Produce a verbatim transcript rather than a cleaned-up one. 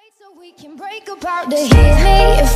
So we can break apart to hit me if